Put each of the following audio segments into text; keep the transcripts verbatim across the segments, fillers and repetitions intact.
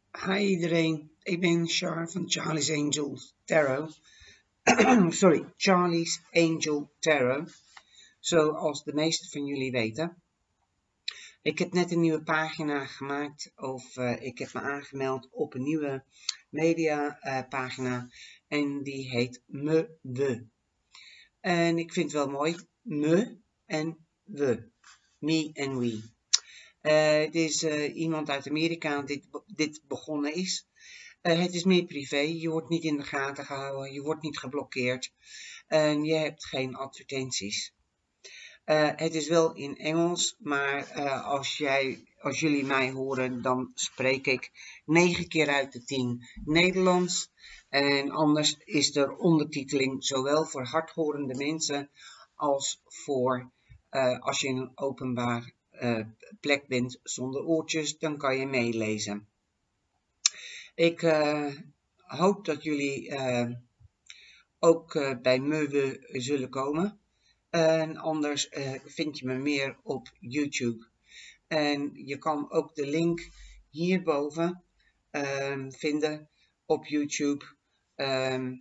Hi iedereen, ik ben Char van Charlie's Angel Tarot. Sorry, Charlie's Angel Tarot. Zoals de meesten van jullie weten. Ik heb net een nieuwe pagina gemaakt, of uh, ik heb me aangemeld op een nieuwe media uh, pagina. En die heet Me We. En ik vind het wel mooi, Me en We. Me en We. Uh, het is uh, iemand uit Amerika die dit, dit begonnen is. Uh, het is meer privé, je wordt niet in de gaten gehouden, je wordt niet geblokkeerd en je hebt geen advertenties. Uh, het is wel in Engels, maar uh, als, jij, als jullie mij horen, dan spreek ik negen keer uit de tien Nederlands. En anders is er ondertiteling zowel voor hardhorende mensen als voor uh, als je in een openbaar uh, plek bent zonder oortjes, dan kan je meelezen. Ik uh, hoop dat jullie uh, ook uh, bij Me We zullen komen. En anders uh, vind je me meer op YouTube. En je kan ook de link hierboven uh, vinden op YouTube. Um,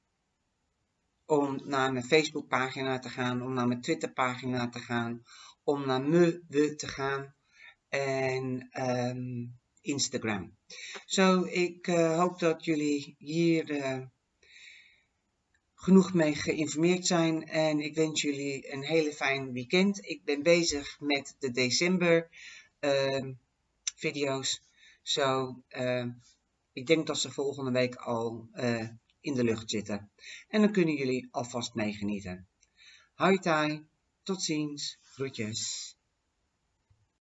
om naar mijn Facebookpagina te gaan, om naar mijn Twitterpagina te gaan, om naar Me We te gaan. En um, Instagram. Zo, ik uh, hoop dat jullie hier uh, genoeg mee geïnformeerd zijn en ik wens jullie een hele fijn weekend. Ik ben bezig met de december uh, video's. Zo, uh, ik denk dat ze volgende week al uh, in de lucht zitten. En dan kunnen jullie alvast meegenieten. Hoi tai, tot ziens, groetjes.